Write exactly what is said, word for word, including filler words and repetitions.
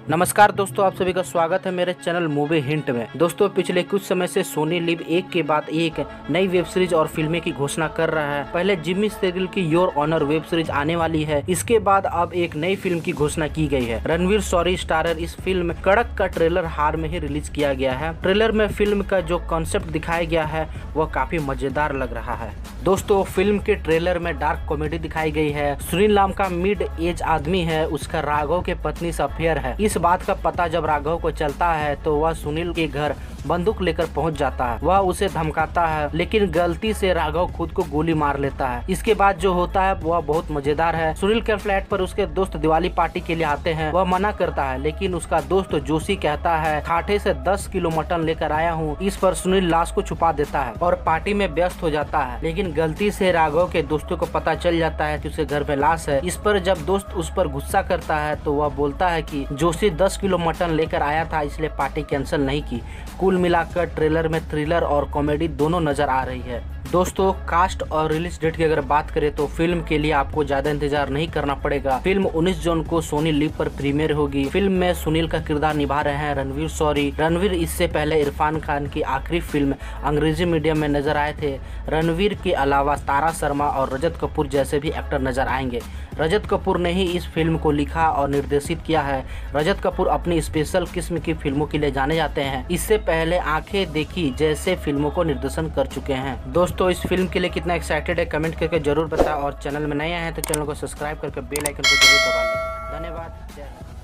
नमस्कार दोस्तों, आप सभी का स्वागत है मेरे चैनल मूवी हिंट में। दोस्तों, पिछले कुछ समय से सोनी लिव एक के बाद एक नई वेब सीरीज और फिल्में की घोषणा कर रहा है। पहले जिम्मी सेगिल की योर ऑनर वेब सीरीज आने वाली है। इसके बाद अब एक नई फिल्म की घोषणा की गई है। रणवीर शौरी स्टारर इस फिल्म कड़क का ट्रेलर हाल में ही रिलीज किया गया है। ट्रेलर में फिल्म का जो कॉन्सेप्ट दिखाया गया है वह काफी मजेदार लग रहा है। दोस्तों, फिल्म के ट्रेलर में डार्क कॉमेडी दिखाई गई है। सुनील नाम का मिड एज आदमी है, उसका राघव के पत्नी से अफेयर है। इस बात का पता जब राघव को चलता है तो वह सुनील के घर बंदूक लेकर पहुंच जाता है। वह उसे धमकाता है, लेकिन गलती से राघव खुद को गोली मार लेता है। इसके बाद जो होता है वह बहुत मजेदार है। सुनील के फ्लैट पर उसके दोस्त दिवाली पार्टी के लिए आते हैं। वह मना करता है, लेकिन उसका दोस्त जोशी कहता है खाटे से दस किलो मटन लेकर आया हूँ। इस पर सुनील लाश को छुपा देता है और पार्टी में व्यस्त हो जाता है, लेकिन गलती से राघव के दोस्तों को पता चल जाता है कि उसके घर में लाश है। इस पर जब दोस्त उस पर गुस्सा करता है तो वह बोलता है कि जोशी दस किलो मटन लेकर आया था, इसलिए पार्टी कैंसिल नहीं की। कुल मिलाकर ट्रेलर में थ्रिलर और कॉमेडी दोनों नजर आ रही है। दोस्तों, कास्ट और रिलीज डेट की अगर बात करें तो फिल्म के लिए आपको ज्यादा इंतजार नहीं करना पड़ेगा। फिल्म उन्नीस जून को सोनी लिव पर प्रीमियर होगी। फिल्म में सुनील का किरदार निभा रहे हैं रणवीर शौरी। रणवीर इससे पहले इरफान खान की आखिरी फिल्म अंग्रेजी मीडियम में नजर आए थे। रणवीर के अलावा तारा शर्मा और रजत कपूर जैसे भी एक्टर नजर आएंगे। रजत कपूर ने ही इस फिल्म को लिखा और निर्देशित किया है। रजत कपूर अपनी स्पेशल किस्म की फिल्मों के लिए जाने जाते हैं। इससे पहले आंखें देखी जैसे फिल्मों को निर्देशन कर चुके हैं। दोस्तों, इस फिल्म के लिए कितना एक्साइटेड है कमेंट करके जरूर बताएं, और चैनल में नए आए हैं तो चैनल को सब्सक्राइब करके बेल आइकन को जरूर दबा लें। धन्यवाद। जय हिंद।